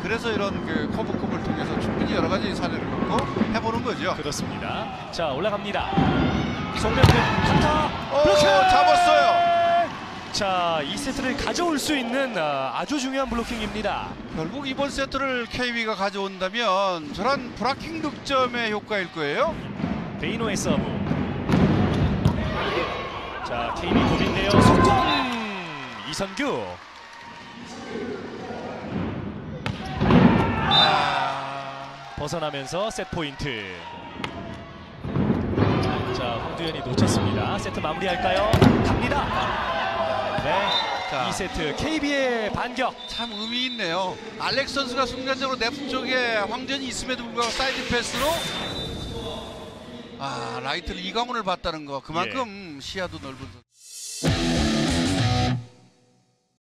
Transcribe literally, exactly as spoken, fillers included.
그래서 이런 그 커브컵을 통해서 충분히 여러 가지 사례를 놓고 해보는 거죠. 그렇습니다. 자, 올라갑니다. 송명근 강타. 오, 잡았어요. 자, 이 세트를 가져올 수 있는 아, 아주 중요한 블로킹입니다. 결국 이번 세트를 케이비가 가져온다면 저런 브라킹 득점의 효과일 거예요. 베이노의 서브. 자, 케이비 고민네요. 속공. 이선규. 아... 벗어나면서 세트 포인트. 자, 홍두현이 놓쳤습니다. 세트 마무리할까요? 갑니다. 네, 자. 이 세트 케이비의 반격. 참 의미 있네요. 알렉스 선수가 순간적으로 랩 쪽에 황전이 있음에도 불구하고 사이드 패스로 아 라이트를 이광훈을 봤다는 거. 그만큼 예. 시야도 넓은 선수.